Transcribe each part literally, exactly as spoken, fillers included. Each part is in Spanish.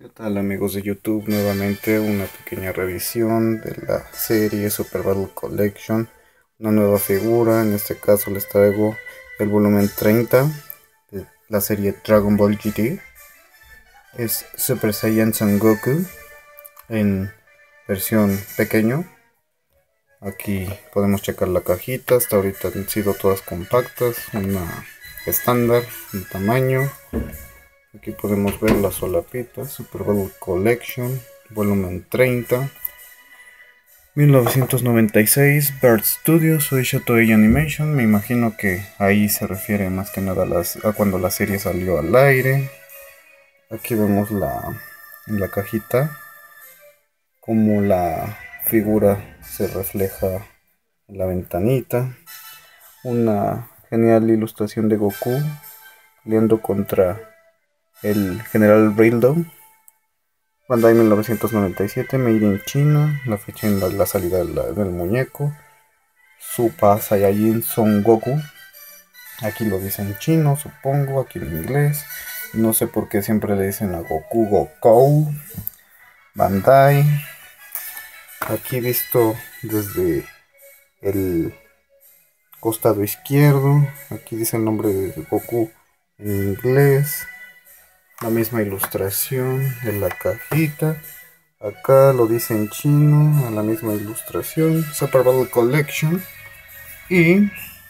¿Qué tal amigos de YouTube? Nuevamente una pequeña revisión de la serie Super Battle Collection. Una nueva figura, en este caso les traigo el volumen treinta de la serie Dragon Ball G T. Es Super Saiyan Son Goku en versión pequeño. Aquí podemos checar la cajita, hasta ahorita han sido todas compactas, una estándar, un tamaño. Aquí podemos ver la solapita, Super Battle Collection, volumen treinta, mil novecientos noventa y seis, Bird Studios, Shueisha Toei Animation. Me imagino que ahí se refiere más que nada a, las, a cuando la serie salió al aire. Aquí vemos la, en la cajita cómo la figura se refleja en la ventanita. Una genial ilustración de Goku peleando contra el General Brildo. Bandai mil novecientos noventa y siete, Made in China. La fecha en la, la salida de la, del muñeco. Super Saiyajin Son Goku. Aquí lo dice en chino, supongo. Aquí en inglés. No sé por qué siempre le dicen a Goku Goku. Bandai. Aquí visto desde el costado izquierdo. Aquí dice el nombre de Goku en inglés. La misma ilustración de la cajita. Acá lo dice en chino, a la misma ilustración, Super Battle Collection. Y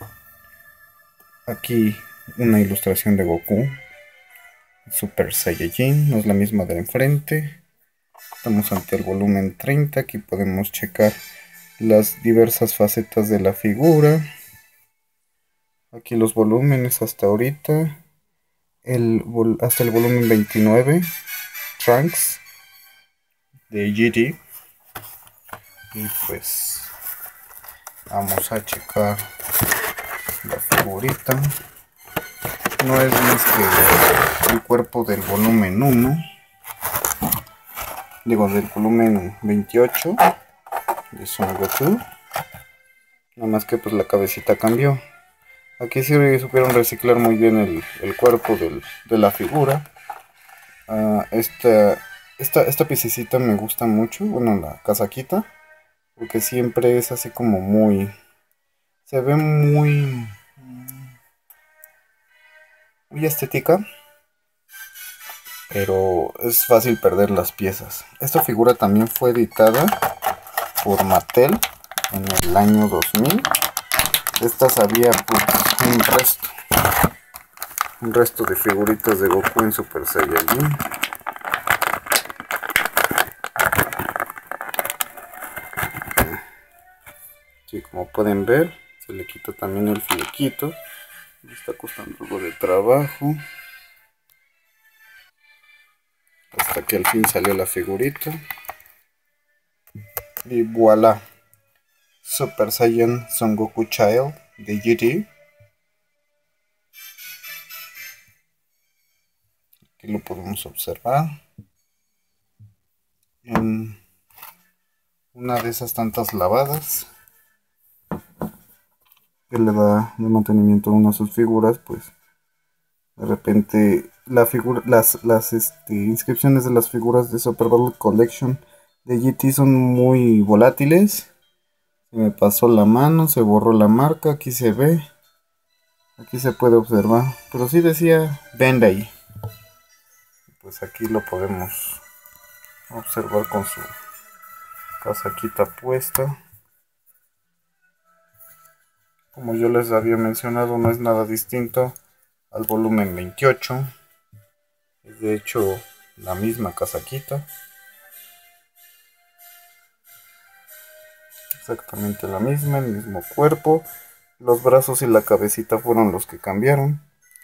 aquí una ilustración de Goku, Super Saiyajin, no es la misma de enfrente. Estamos ante el volumen treinta, aquí podemos checar las diversas facetas de la figura. Aquí los volúmenes hasta ahorita, el, hasta el volumen veintinueve, Trunks de G T. Y pues vamos a checar la figurita. No es más que el cuerpo del volumen uno, digo del volumen veintiocho de Son Goku, nada más que pues la cabecita cambió. Aquí sí supieron reciclar muy bien el, el cuerpo del, de la figura. Uh, esta, esta, esta piececita me gusta mucho, bueno, la casaquita, porque siempre es así como muy, se ve muy muy estética, pero es fácil perder las piezas. Esta figura también fue editada por Mattel en el año dos mil. Estas había pues un resto, un resto de figuritas de Goku en Super Saiyajin. Sí, como pueden ver, se le quita también el flequito. Me está costando algo de trabajo. Hasta que al fin salió la figurita. Y voilà. Super Saiyan Son Goku Child de G T. Aquí lo podemos observar. En una de esas tantas lavadas que le da de mantenimiento a una de sus figuras, pues de repente la figura, las, las este, inscripciones de las figuras de Super Battle Collection de G T son muy volátiles. Se me pasó la mano, se borró la marca, aquí se ve, aquí se puede observar, pero sí decía Bandai. Pues aquí lo podemos observar con su casaquita puesta. Como yo les había mencionado, no es nada distinto al volumen veintiocho. Es de hecho la misma casaquita. Exactamente la misma, el mismo cuerpo. Los brazos y la cabecita fueron los que cambiaron.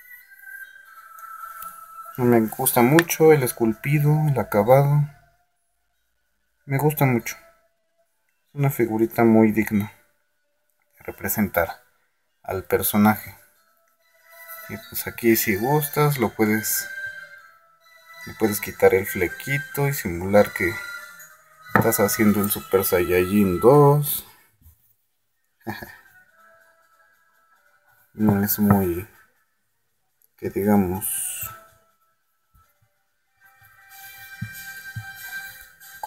Me gusta mucho el esculpido, el acabado. Me gusta mucho. Es una figurita muy digna de representar al personaje. Y pues aquí si gustas lo puedes, le puedes quitar el flequito y simular que estás haciendo el Super Saiyajin dos. No es muy, que digamos,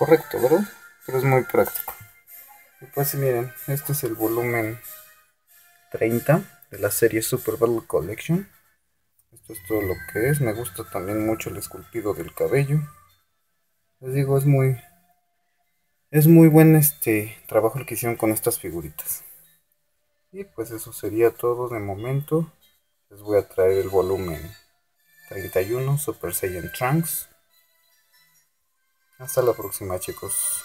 correcto, ¿verdad? Pero es muy práctico. Y pues sí, miren, este es el volumen treinta de la serie Super Battle Collection. Esto es todo lo que es. Me gusta también mucho el esculpido del cabello. Les digo, es muy es muy buen este trabajo el que hicieron con estas figuritas. Y pues eso sería todo de momento. Les voy a traer el volumen treinta y uno Super Saiyan Trunks. Hasta la próxima, chicos.